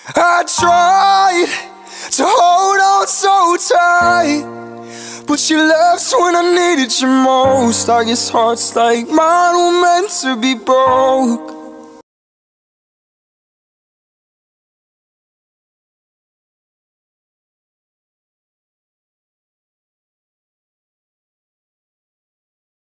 I tried to hold on so tight, but you left when I needed you most. I guess hearts like mine were meant to be broke.